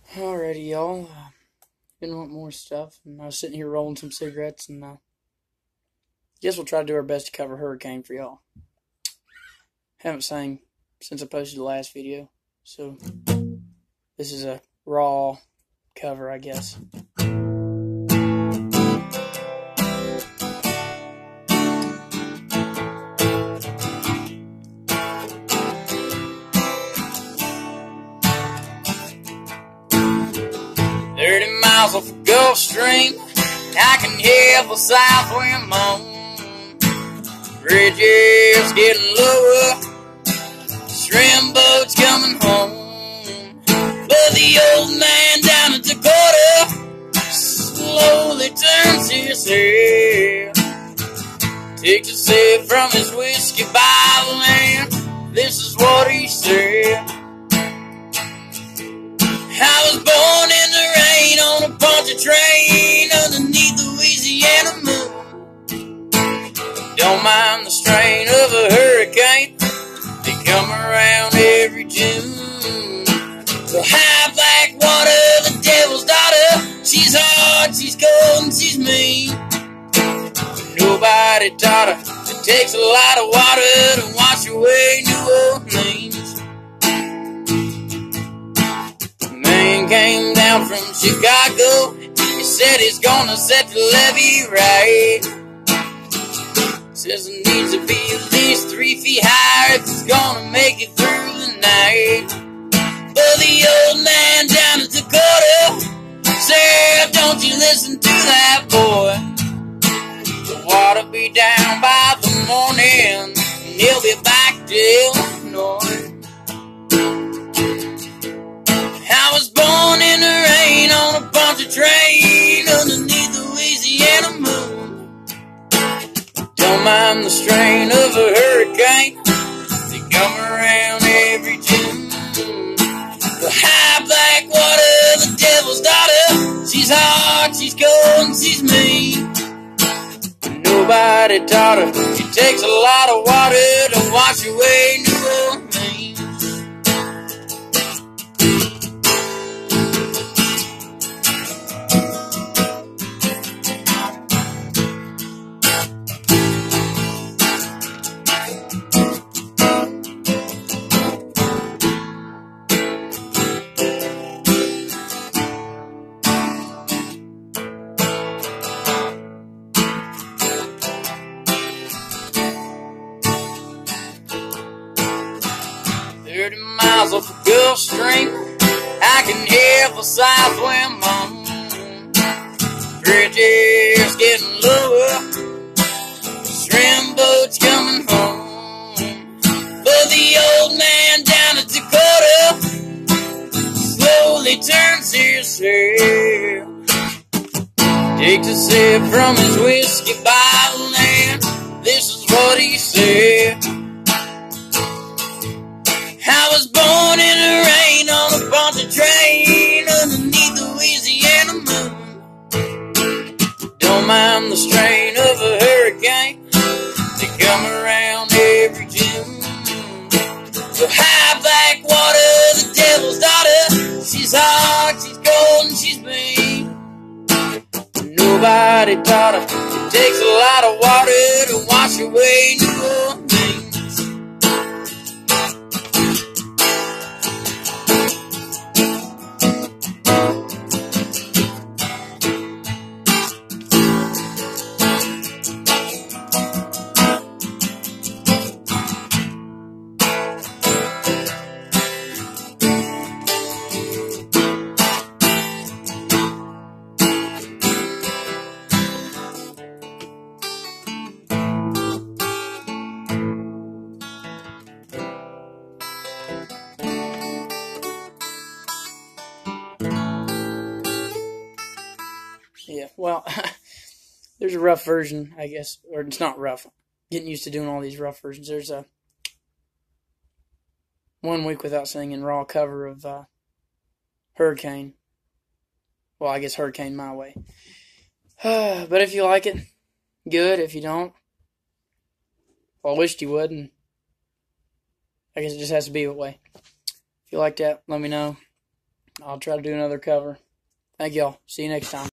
Alrighty, y'all. Been wanting more stuff, and I was sitting here rolling some cigarettes, and guess we'll try to do our best to cover Hurricane for y'all. Haven't sang since I posted the last video, so this is a raw cover, I guess. Miles off the Gulf Stream, I can hear the south wind moan. Bridges getting lower, shrimp boats coming home. But the old man down in Dakota slowly turns his head, takes a sip from his whiskey bottle, and this is what he said. I was born in the rain on a puncher train underneath the Louisiana moon. Don't mind the strain of a hurricane, they come around every June. The high black water, the devil's daughter, she's hard, she's cold, and she's mean. But nobody taught her it takes a lot of water to wash away New Orleans. Came down from Chicago, he said he's gonna set the levee right. Says it needs to be at least 3 feet higher if it's gonna make it through the night. But the old man down in Dakota said, don't you listen to that boy. The water be down by the morning, and he'll be back to Illinois. I was born in the rain on a bunch of train underneath the Louisiana moon. Don't mind the strain of a hurricane, they come around every June. The high black water, the devil's daughter, she's hard, she's cold, and she's mean. But nobody taught her it takes a lot of water to wash away New Orleans. Off the Gulf Stream, I can hear the south wind moan. Bridges getting lower, shrimp boats coming home. But the old man down in Dakota slowly turns his head, takes a sip from his whiskey bottle, and this is what he said. I was born in the rain on a bunch of train underneath the Louisiana moon. Don't mind the strain of a hurricane, they come around every June. The high black water, the devil's daughter, she's hard, she's cold, and she's mean. Nobody taught her it takes a lot of water to wash away New Orleans. Yeah, well, there's a rough version, I guess, or it's not rough. Getting used to doing all these rough versions. There's a 1 week without singing raw cover of Hurricane. Well, I guess Hurricane My Way. But if you like it, good. If you don't, well, I wished you would, and I guess it just has to be that way. If you like that, let me know. I'll try to do another cover. Thank y'all. See you next time.